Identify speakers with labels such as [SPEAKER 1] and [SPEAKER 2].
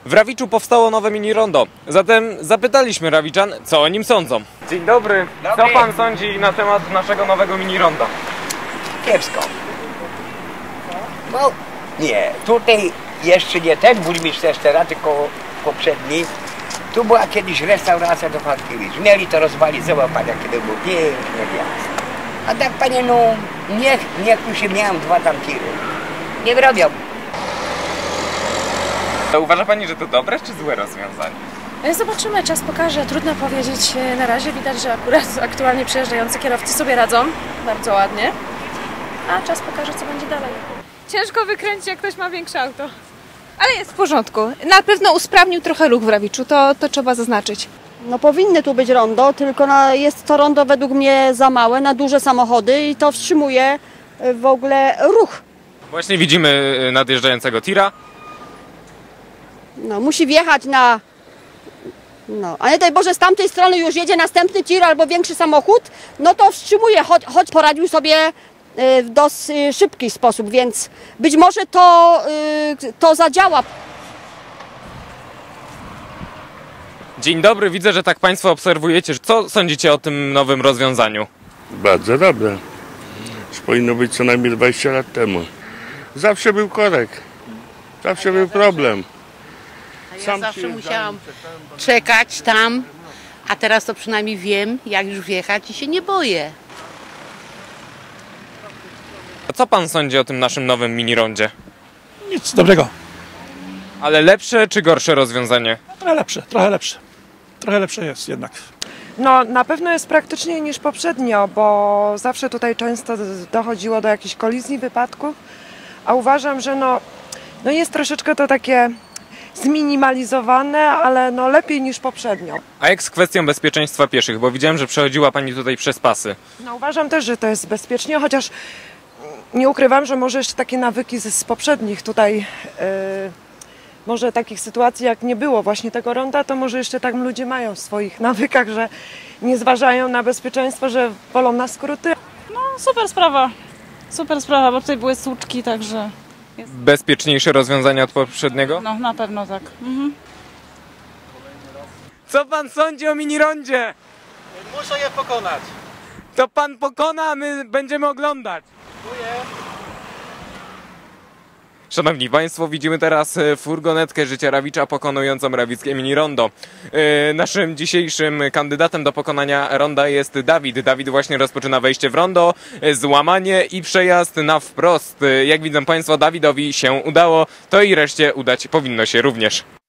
[SPEAKER 1] W Rawiczu powstało nowe mini rondo, zatem zapytaliśmy Rawiczan, co o nim sądzą. Dzień dobry. Co pan sądzi na temat naszego nowego mini ronda?
[SPEAKER 2] Kiepsko. No nie, tutaj jeszcze nie ten burmistrz też teraz, tylko poprzedni. Tu była kiedyś restauracja do Farkiewicz. Mieli to rozwalić, zobacz pan, jakie to było piękne miasto. A tak panie, no niech tu się miałem dwa tam tiry. Nie robią.
[SPEAKER 1] To uważa pani, że to dobre czy złe rozwiązanie?
[SPEAKER 3] Zobaczymy, czas pokaże. Trudno powiedzieć na razie. Widać, że akurat aktualnie przejeżdżający kierowcy sobie radzą bardzo ładnie. A czas pokaże, co będzie dalej.
[SPEAKER 4] Ciężko wykręcić, jak ktoś ma większe auto. Ale jest w porządku. Na pewno usprawnił trochę ruch w Rawiczu, to trzeba zaznaczyć.
[SPEAKER 5] No powinny tu być rondo, tylko jest to rondo według mnie za małe na duże samochody i to wstrzymuje w ogóle ruch.
[SPEAKER 1] Właśnie widzimy nadjeżdżającego tira.
[SPEAKER 5] No musi wjechać na... No, a nie daj Boże, z tamtej strony już jedzie następny tir albo większy samochód, no to wstrzymuje, choć poradził sobie w dosyć szybki sposób, więc być może to zadziała.
[SPEAKER 1] Dzień dobry, widzę, że tak państwo obserwujecie. Co sądzicie o tym nowym rozwiązaniu?
[SPEAKER 6] Bardzo dobre. Już powinno być co najmniej 20 lat temu. Zawsze był korek. Zawsze był problem.
[SPEAKER 7] Ja zawsze musiałam czekać tam, a teraz to przynajmniej wiem, jak już wjechać i się nie boję.
[SPEAKER 1] A co pan sądzi o tym naszym nowym mini rondzie?
[SPEAKER 8] Nic dobrego.
[SPEAKER 1] Ale lepsze czy gorsze rozwiązanie?
[SPEAKER 8] Trochę lepsze, trochę lepsze. Trochę lepsze jest jednak.
[SPEAKER 9] No na pewno jest praktyczniej niż poprzednio, bo zawsze tutaj często dochodziło do jakichś kolizji, wypadków, a uważam, że no jest troszeczkę to takie zminimalizowane, ale no lepiej niż poprzednio.
[SPEAKER 1] A jak z kwestią bezpieczeństwa pieszych? Bo widziałem, że przechodziła pani tutaj przez pasy.
[SPEAKER 9] No uważam też, że to jest bezpiecznie, chociaż nie ukrywam, że może jeszcze takie nawyki z poprzednich tutaj, może takich sytuacji jak nie było właśnie tego ronda, to może jeszcze tak ludzie mają w swoich nawykach, że nie zważają na bezpieczeństwo, że wolą na skróty.
[SPEAKER 4] No super sprawa, bo tutaj były słuczki, także...
[SPEAKER 1] Bezpieczniejsze rozwiązanie od poprzedniego?
[SPEAKER 4] No na pewno tak.
[SPEAKER 1] Co pan sądzi o mini rondzie?
[SPEAKER 8] Muszę je pokonać.
[SPEAKER 1] To pan pokona, a my będziemy oglądać. Szanowni Państwo, widzimy teraz furgonetkę Życia Rawicza pokonującą rawickie mini rondo. Naszym dzisiejszym kandydatem do pokonania ronda jest Dawid. Dawid właśnie rozpoczyna wejście w rondo, złamanie i przejazd na wprost. Jak widzą Państwo, Dawidowi się udało, to i reszcie udać powinno się również.